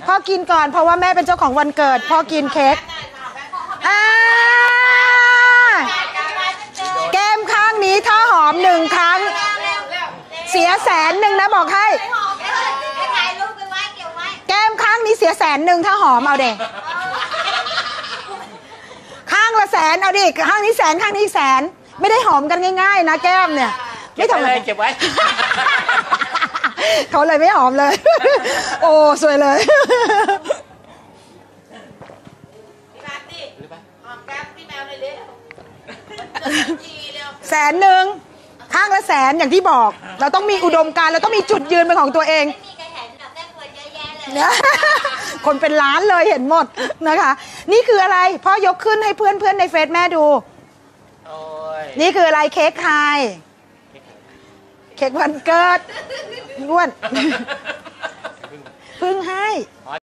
พ่อกินก่อนเพราะว่าแม่เป็นเจ้าของวันเกิดพ่อกินเค้กแก้มข้างนี้ถ้าหอม1 ครั้งเสีย100,000นะบอกให้แก้มข้างนี้เสีย100,000ถ้าหอมเอาเด็กข้างละ100,000เอาดิข้างนี้100,000ข้างนี้100,000ไม่ได้หอมกันง่ายๆนะแก้มเนี่ยไม่ทำอะไรเก็บไว้เขาเลยไม่หอมเลยโอ้สวยเลย100,000ข้างละ100,000อย่างที่บอกเราต้องมีอุดมการณ์เราต้องมีจุดยืนเป็นของตัวเองคนเป็นล้านเลยเห็นหมดนะคะนี่คืออะไรพ่อยกขึ้นให้เพื่อนๆในเฟซแม่ดูนี่คืออะไรเค้กใครเค้กวันเกิดอ้วนเพิ่งให้